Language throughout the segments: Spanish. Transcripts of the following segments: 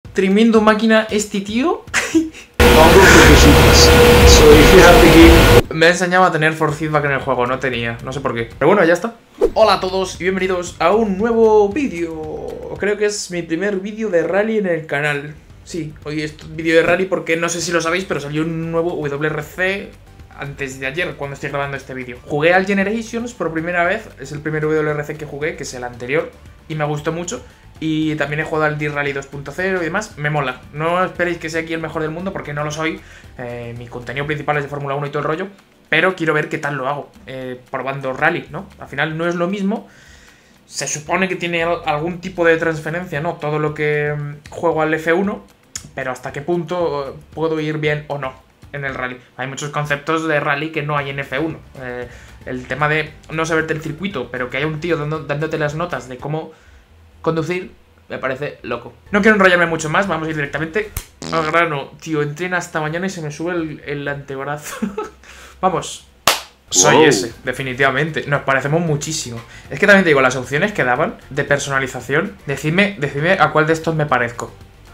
Tremendo máquina este tío. Me ha enseñado a tener force feedback en el juego, no tenía, no sé por qué. Pero bueno, ya está. Hola a todos y bienvenidos a un nuevo vídeo. Creo que es mi primer vídeo de rally en el canal. Sí, hoy es vídeo de rally porque no sé si lo sabéis, pero salió un nuevo WRC antes de ayer, cuando estoy grabando este vídeo. Jugué al Generations por primera vez, es el primer WRC que jugué, que es el anterior, y me gustó mucho. Y también he jugado al D-Rally 2.0 y demás, me mola. No esperéis que sea aquí el mejor del mundo porque no lo soy. Mi contenido principal es de Fórmula 1 y todo el rollo, pero quiero ver qué tal lo hago, probando rally, ¿no? Al final no es lo mismo. Se supone que tiene algún tipo de transferencia, ¿no? Todo lo que juego al F1, pero hasta qué punto puedo ir bien o no en el rally. Hay muchos conceptos de rally que no hay en F1. El tema de no saberte el circuito, pero que haya un tío dándote las notas de cómo conducir, me parece loco. No quiero enrollarme mucho más, vamos a ir directamente al grano. Tío, entrena hasta mañana y se me sube el antebrazo. Vamos. Soy ese, definitivamente. Nos parecemos muchísimo. Es que también te digo, las opciones que daban de personalización, decidme a cuál de estos me parezco.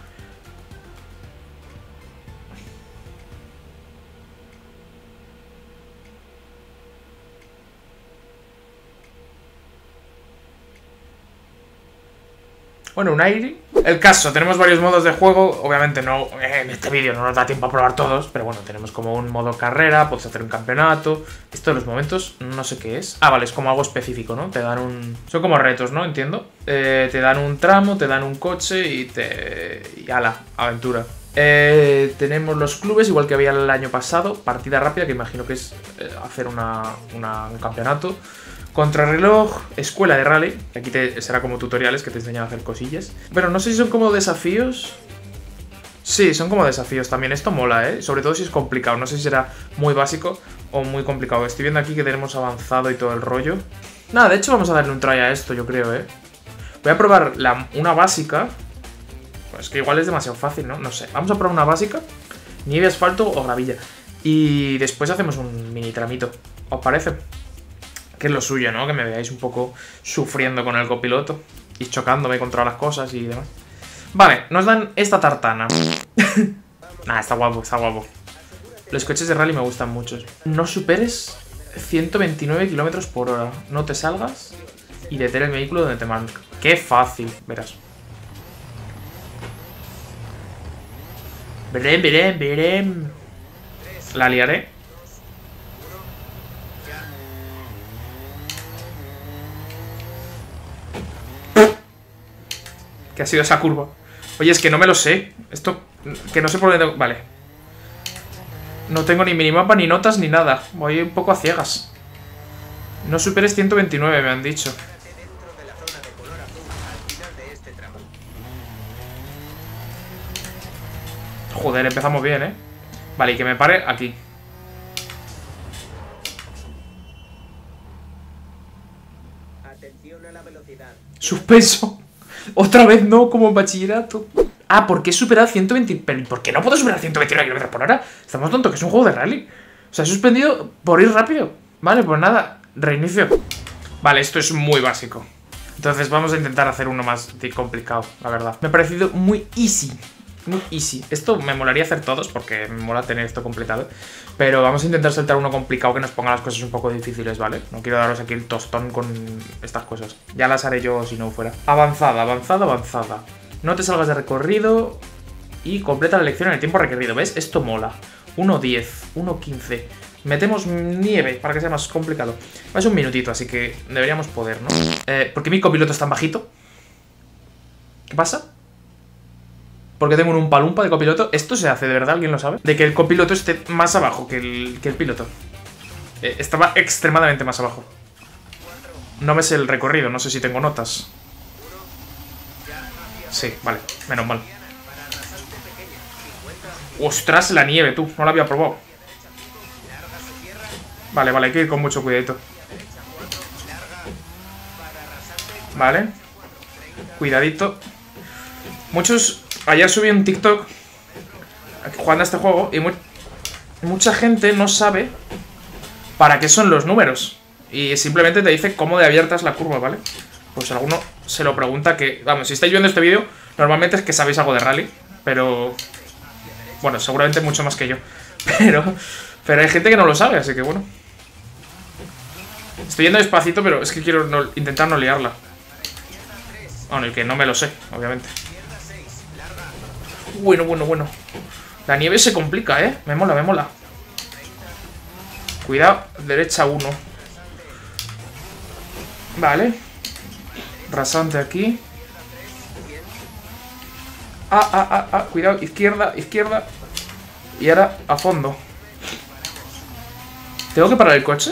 Bueno, un aire. El caso, tenemos varios modos de juego. Obviamente no, en este vídeo no nos da tiempo a probar todos, pero bueno, tenemos como un modo carrera, puedes hacer un campeonato. Esto de los momentos, no sé qué es. Ah, vale, es como algo específico, ¿no? Te dan un... Son como retos, ¿no? Entiendo. Te dan un tramo, te dan un coche y ala, aventura. Tenemos los clubes, igual que había el año pasado. Partida rápida, que imagino que es hacer un campeonato. Contrarreloj, escuela de rally. Aquí será como tutoriales que te enseñan a hacer cosillas. Pero no sé si son como desafíos. Sí, son como desafíos también. Esto mola, ¿eh? Sobre todo si es complicado. No sé si será muy básico o muy complicado. Estoy viendo aquí que tenemos avanzado y todo el rollo. Nada, de hecho vamos a darle un try a esto, yo creo, ¿eh? Voy a probar una básica. Pues que igual es demasiado fácil, ¿no? No sé. Vamos a probar una básica. Nieve, asfalto o gravilla. Y después hacemos un mini tramito. ¿Os parece? Que es lo suyo, ¿no? Que me veáis un poco sufriendo con el copiloto y chocándome contra las cosas y demás. Vale, nos dan esta tartana. Nah, está guapo, está guapo. Los coches de rally me gustan mucho. No superes 129 km por hora. No te salgas y detén el vehículo donde te marca. Qué fácil, verás. Verem. La liaré. ¿Qué ha sido esa curva? Oye, es que no me lo sé. Esto, que no sé por dónde tengo... Vale. No tengo ni minimapa, ni notas, ni nada. Voy un poco a ciegas. No superes 129, me han dicho. Joder, empezamos bien, ¿eh? Vale, y que me pare aquí. Atención a la velocidad. Suspenso. Otra vez no, como en bachillerato. Ah, ¿por qué he superado 120? ¿Pero por qué no puedo superar 129 km por hora? Estamos tontos, que es un juego de rally. O sea, he suspendido por ir rápido. Vale, pues nada, reinicio. Vale, esto es muy básico. Entonces vamos a intentar hacer uno más complicado, la verdad. Me ha parecido muy easy. Muy easy. Esto me molaría hacer todos porque me mola tener esto completado. Pero vamos a intentar saltar uno complicado que nos ponga las cosas un poco difíciles, ¿vale? No quiero daros aquí el tostón con estas cosas. Ya las haré yo si no fuera. Avanzada. No te salgas de recorrido y completa la lección en el tiempo requerido. ¿Ves? Esto mola. 1.10, 1.15. Metemos nieve para que sea más complicado. Es un minutito, así que deberíamos poder, ¿no? ¿Por qué mi copiloto es tan bajito? ¿Qué pasa? Porque tengo un umpalumpa de copiloto. ¿Esto se hace de verdad? ¿Alguien lo sabe? De que el copiloto esté más abajo que el piloto. Estaba extremadamente más abajo. No me sé el recorrido, no sé si tengo notas. Sí, vale, menos mal. ¡Ostras, la nieve, tú! No la había probado. Vale, hay que ir con mucho cuidadito. Vale. Cuidadito. Muchos... Ayer subí un TikTok jugando a este juego y mucha gente no sabe para qué son los números. Y simplemente te dice cómo de abierta es la curva, ¿vale? Pues alguno se lo pregunta que... Vamos, si estáis viendo este vídeo, normalmente es que sabéis algo de rally. Pero... Bueno, seguramente mucho más que yo. Pero hay gente que no lo sabe, así que bueno. Estoy yendo despacito, pero es que quiero intentar no liarla. Bueno, y que no me lo sé, obviamente. Bueno. La nieve se complica, ¿eh? Me mola. Cuidado, derecha 1. Vale. Rasante aquí. Cuidado, izquierda. Y ahora a fondo. ¿Tengo que parar el coche?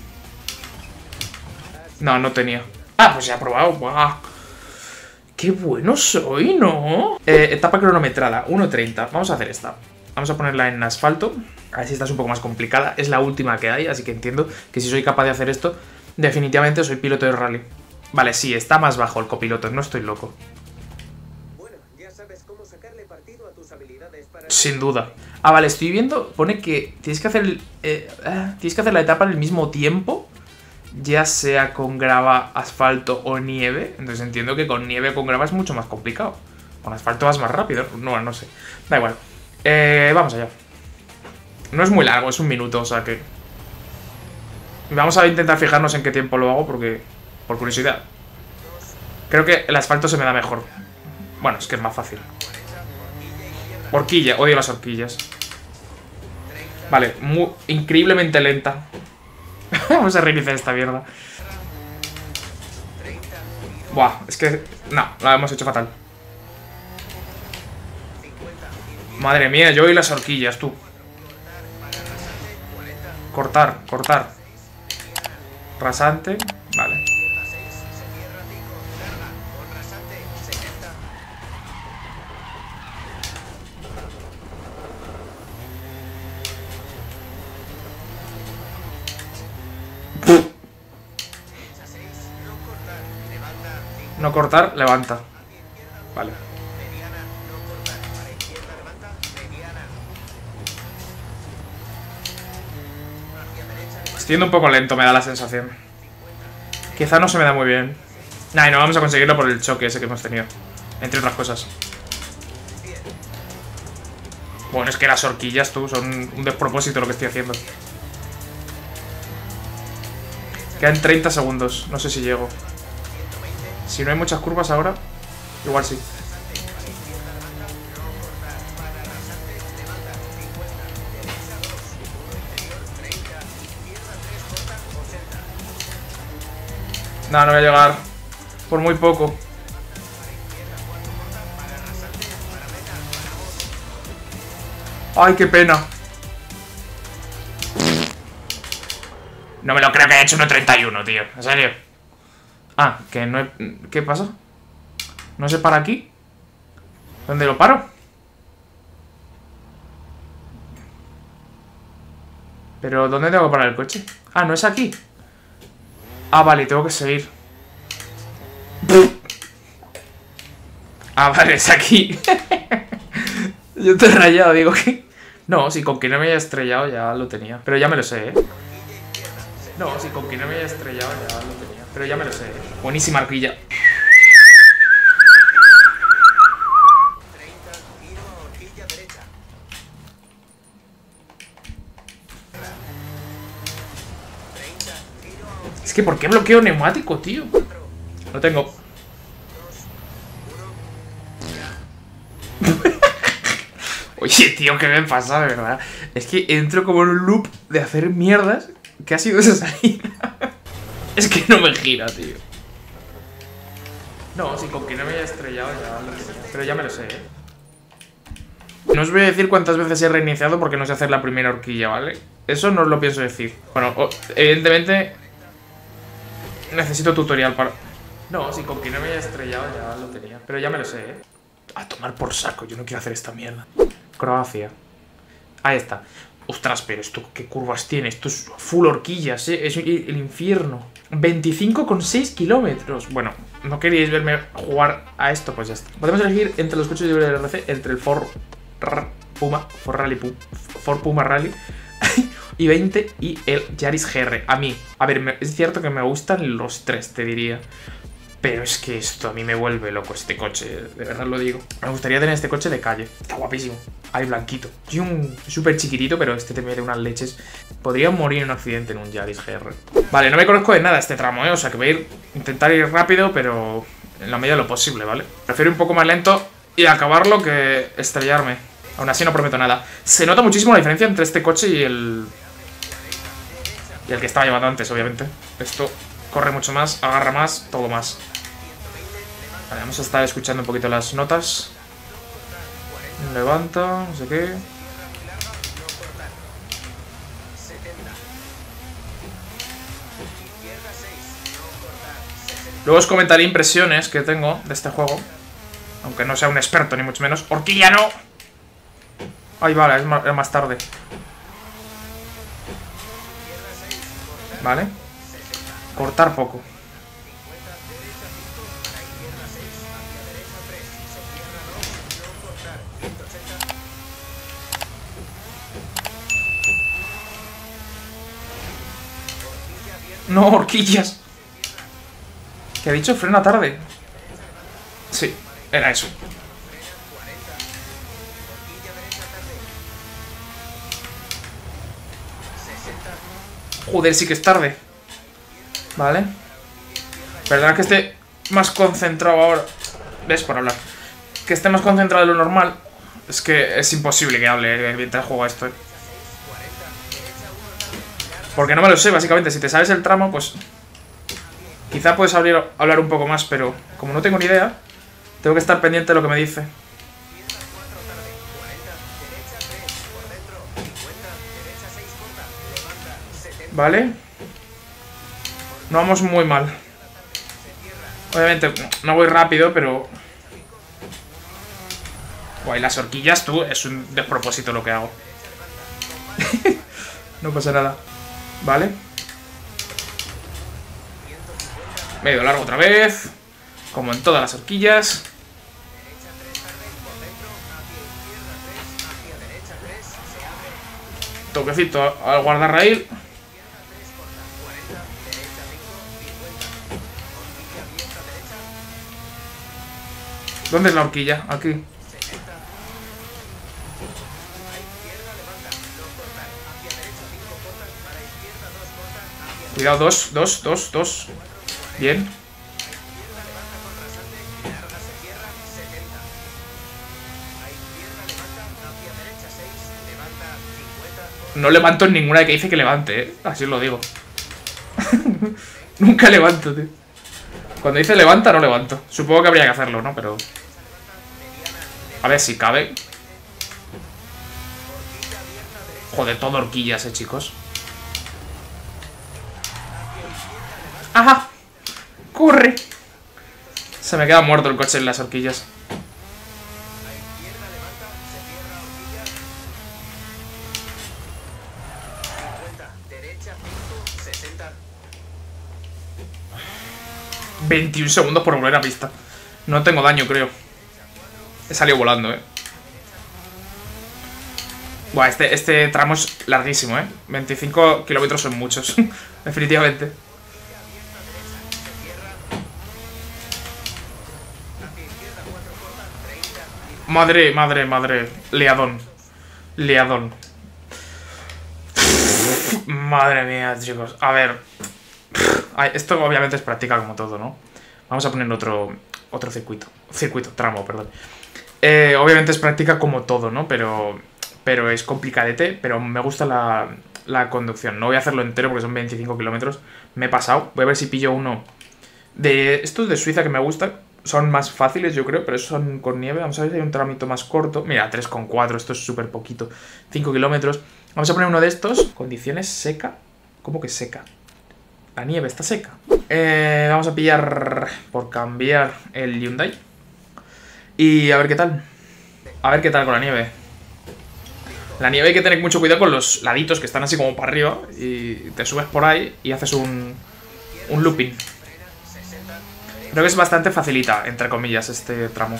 No tenía. Pues ya he probado. ¡Buah! ¡Qué bueno soy!, ¿no? Etapa cronometrada, 1:30. Vamos a hacer esta. Vamos a ponerla en asfalto. A ver si esta es un poco más complicada. Es la última que hay, así que entiendo que si soy capaz de hacer esto, definitivamente soy piloto de rally. Vale, sí, está más bajo el copiloto, no estoy loco. Bueno, ya sabes cómo sacarle partido a tus habilidades para... Sin duda. Vale, estoy viendo, pone que tienes que hacer la etapa en el mismo tiempo, ya sea con grava, asfalto o nieve. Entonces entiendo que con nieve o con grava es mucho más complicado. Con asfalto vas más rápido. No sé. Da igual. Vamos allá. No es muy largo, es 1 minuto, o sea que... Vamos a intentar fijarnos en qué tiempo lo hago porque... Por curiosidad. Creo que el asfalto se me da mejor. Bueno, es que es más fácil. Horquilla, odio las horquillas. Vale, increíblemente lenta. Vamos a reiniciar esta mierda. Buah, es que... No, la hemos hecho fatal. Madre mía, yo y las horquillas, tú. Cortar. Rasante. Vale. No cortar, levanta. Vale. Estoy yendo un poco lento, me da la sensación. Quizá no se me da muy bien. Nah, y no vamos a conseguirlo por el choque ese que hemos tenido. Entre otras cosas. Bueno, es que las horquillas, tú, son un despropósito lo que estoy haciendo. Quedan 30 segundos. No sé si llego. Si no hay muchas curvas ahora, igual sí. No voy a llegar. Por muy poco. Ay, qué pena. No me lo creo que haya hecho 1:31, tío. ¿En serio? Que no he... ¿Qué pasa? ¿No se para aquí? ¿Dónde lo paro? ¿Pero dónde tengo que parar el coche? No es aquí. Vale, tengo que seguir. Vale, es aquí. Yo te he rayado, digo que... No, si con que no me haya estrellado ya lo tenía. Pero ya me lo sé, ¿eh? No, si con que no me haya estrellado ya lo tenía. Pero ya me lo sé, ¿eh? Buenísima arquilla. Es que ¿por qué bloqueo neumático, tío? No tengo. Oye, tío, ¿qué me pasa, de verdad? Es que entro como en un loop de hacer mierdas. ¿Qué ha sido esa salida? Es que no me gira, tío. No, si con que no me haya estrellado ya lo tenía. Pero ya me lo sé, ¿eh? No os voy a decir cuántas veces he reiniciado porque no sé hacer la primera horquilla, ¿vale? Eso no os lo pienso decir. Bueno, evidentemente... Necesito tutorial para... No, si con que no me haya estrellado ya lo tenía. Pero ya me lo sé, ¿eh? A tomar por saco, yo no quiero hacer esta mierda. Croacia. Ahí está. Ostras, pero esto, ¿qué curvas tiene? Esto es full horquillas, ¿eh? Es el infierno. 25,6 kilómetros. Bueno, ¿no queríais verme jugar a esto? Pues ya está. Podemos elegir entre los coches de WRC, entre el Ford Puma Rally y 20 y el Yaris GR. A mí, a ver, es cierto que me gustan los tres, te diría. Pero es que esto a mí me vuelve loco, este coche, de verdad lo digo. Me gustaría tener este coche de calle. Está guapísimo. Ahí blanquito. Súper chiquitito, pero este te mete unas leches. Podría morir en un accidente en un Yaris GR. Vale, no me conozco de nada este tramo, ¿eh? O sea que voy a intentar ir rápido, pero en la medida de lo posible, ¿vale? Prefiero ir un poco más lento y acabarlo que estrellarme. Aún así no prometo nada. Se nota muchísimo la diferencia entre este coche y el que estaba llevando antes, obviamente. Esto corre mucho más, agarra más, todo más. Vale, vamos a estar escuchando un poquito las notas. Levanta, no sé qué. Luego os comentaré impresiones que tengo de este juego. Aunque no sea un experto, ni mucho menos. ¡Horquilla no! Ay, vale, es más tarde. Vale. Cortar poco. No, horquillas. ¿Qué ha dicho? Frena tarde. Sí, era eso. Joder, sí que es tarde. Vale. Perdona que esté más concentrado ahora. ¿Ves? Por hablar. Que esté más concentrado de lo normal. Es que es imposible que hable mientras juego a esto, ¿eh? Porque no me lo sé, básicamente. Si te sabes el tramo, pues quizá puedes hablar un poco más, pero como no tengo ni idea, tengo que estar pendiente de lo que me dice. Vale. No vamos muy mal. Obviamente no voy rápido, pero... Guay, las horquillas, tú, es un despropósito lo que hago. No pasa nada. Vale. Medio largo otra vez. Como en todas las horquillas. Toquecito al guardarraíl. ¿Dónde es la horquilla? Aquí. Cuidado, dos. Bien. No levanto en ninguna que dice que levante, ¿eh? Así os lo digo. Nunca levanto, tío. Cuando dice levanta, no levanto. Supongo que habría que hacerlo, ¿no? Pero... A ver si cabe. Joder, todo horquillas, chicos. ¡Ajá! ¡Corre! Se me queda muerto el coche en las horquillas. ...21 segundos por volver a pista. No tengo daño, creo. He salido volando, Buah, este tramo es larguísimo, 25 kilómetros son muchos. Definitivamente. Madre. Leadón. Madre mía, chicos. A ver. Esto obviamente es práctica como todo, ¿no? Vamos a poner otro circuito. Tramo, perdón. Obviamente es práctica como todo, ¿no? Pero es complicadete. Pero me gusta la conducción. No voy a hacerlo entero porque son 25 kilómetros. Me he pasado. Voy a ver si pillo uno de estos de Suiza que me gustan. Son más fáciles, yo creo, pero son con nieve. Vamos a ver si hay un tramito más corto. Mira, 3,4, esto es súper poquito. 5 kilómetros. Vamos a poner uno de estos. Condiciones seca. ¿Cómo que seca? La nieve está seca. Vamos a pillar, por cambiar, el Hyundai. Y a ver qué tal. A ver qué tal con la nieve. La nieve hay que tener mucho cuidado con los laditos que están así como para arriba. Y te subes por ahí y haces un looping. Creo que es bastante facilita, entre comillas, este tramo.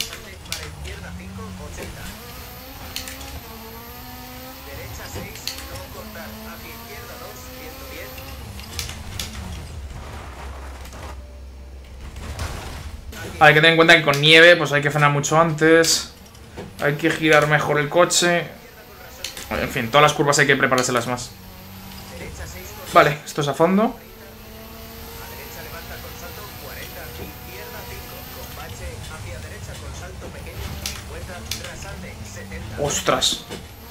Hay que tener en cuenta que con nieve pues hay que frenar mucho antes. Hay que girar mejor el coche. En fin, todas las curvas hay que preparárselas más. Vale, esto es a fondo. ¡Ostras!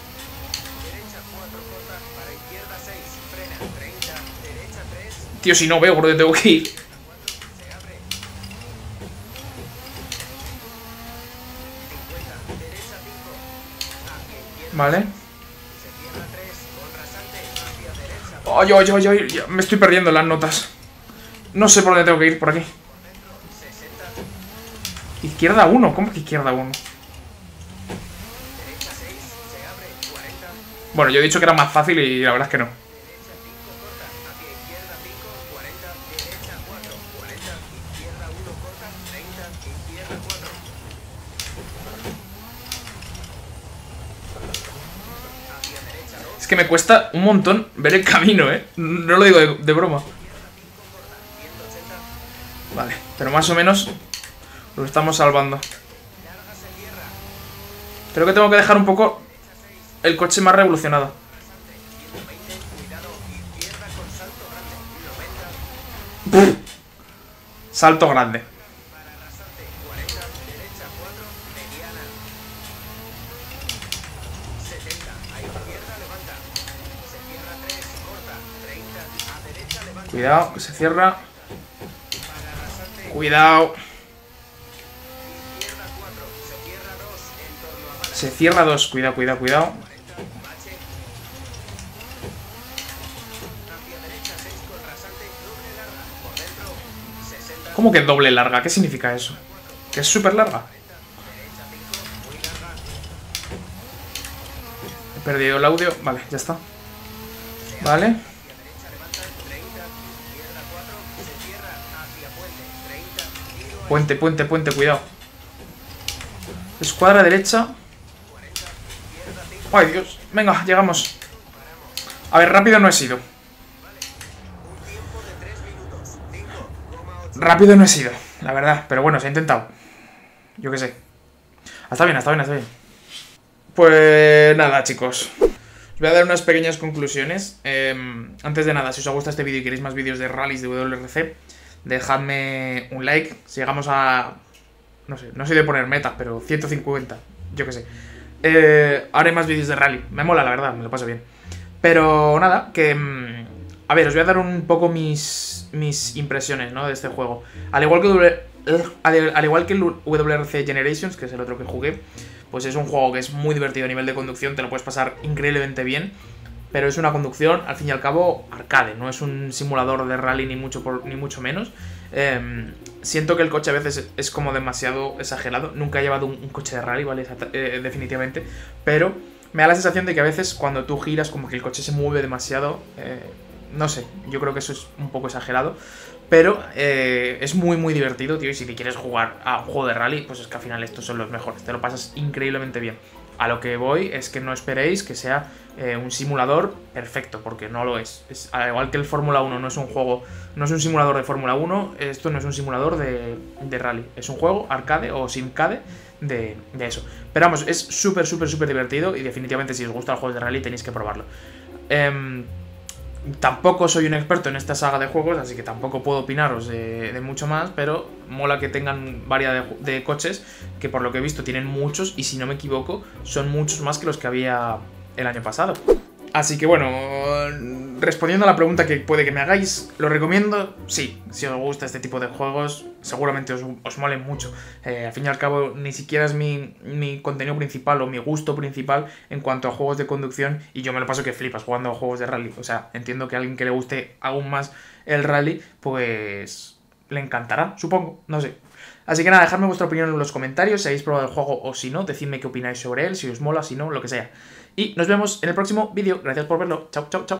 Tío, si no veo por dónde tengo que ir. Vale. ¡Ay, ay, ay, ay! Ya me estoy perdiendo las notas. No sé por dónde tengo que ir, por aquí. Izquierda 1, ¿cómo que izquierda 1? Bueno, yo he dicho que era más fácil y la verdad es que no. Es que me cuesta un montón ver el camino, ¿eh? No lo digo de broma. Vale, pero más o menos lo estamos salvando. Creo que tengo que dejar un poco el coche más revolucionado. ¡Buf! Salto grande. Cuidado, que se cierra. Cuidado. Se cierra 2. Cuidado, cuidado, cuidado. ¿Cómo que doble larga? ¿Qué significa eso? ¿Que es súper larga? He perdido el audio. Vale, ya está. Vale. Puente, puente, puente, cuidado. Escuadra derecha. ¡Ay, Dios! Venga, llegamos. A ver, rápido no he sido. Rápido no he sido, la verdad. Pero bueno, se ha intentado. Yo qué sé. Está bien, está bien, está bien. Pues nada, chicos. Os voy a dar unas pequeñas conclusiones. Antes de nada, si os ha gustado este vídeo y queréis más vídeos de rallies de WRC, dejadme un like. Si llegamos a... No sé, no soy de poner metas, pero 150. Yo qué sé. Haré más vídeos de rally. Me mola, la verdad, me lo paso bien. Pero nada, que... a ver, os voy a dar un poco mis impresiones, ¿no? De este juego. Al igual que el WRC Generations, que es el otro que jugué, pues es un juego que es muy divertido a nivel de conducción. Te lo puedes pasar increíblemente bien. Pero es una conducción, al fin y al cabo, arcade. No es un simulador de rally ni mucho menos. Siento que el coche a veces es como demasiado exagerado. Nunca he llevado un coche de rally, ¿vale? Definitivamente. Pero me da la sensación de que a veces cuando tú giras como que el coche se mueve demasiado. No sé, yo creo que eso es un poco exagerado. Pero es muy muy divertido, tío. Y si te quieres jugar a un juego de rally, pues es que al final estos son los mejores. Te lo pasas increíblemente bien. A lo que voy es que no esperéis que sea un simulador perfecto, porque no lo es. Al igual que el Fórmula 1 no es un juego, no es un simulador de Fórmula 1, esto no es un simulador de rally. Es un juego arcade o simcade de eso. Pero vamos, es súper, súper, súper divertido y definitivamente si os gusta el juego de rally tenéis que probarlo. Tampoco soy un experto en esta saga de juegos, así que tampoco puedo opinaros de mucho más, pero mola que tengan variedad de coches, que por lo que he visto tienen muchos, y si no me equivoco, son muchos más que los que había el año pasado. Así que bueno, respondiendo a la pregunta que puede que me hagáis, ¿lo recomiendo? Sí, si os gusta este tipo de juegos, seguramente os molen mucho. Al fin y al cabo, ni siquiera es mi contenido principal o mi gusto principal en cuanto a juegos de conducción, y yo me lo paso que flipas jugando a juegos de rally. O sea, entiendo que a alguien que le guste aún más el rally, pues le encantará, supongo, no sé. Así que nada, dejadme vuestra opinión en los comentarios, si habéis probado el juego o si no, decidme qué opináis sobre él, si os mola, si no, lo que sea. Y nos vemos en el próximo vídeo. Gracias por verlo. Chao, chao, chao.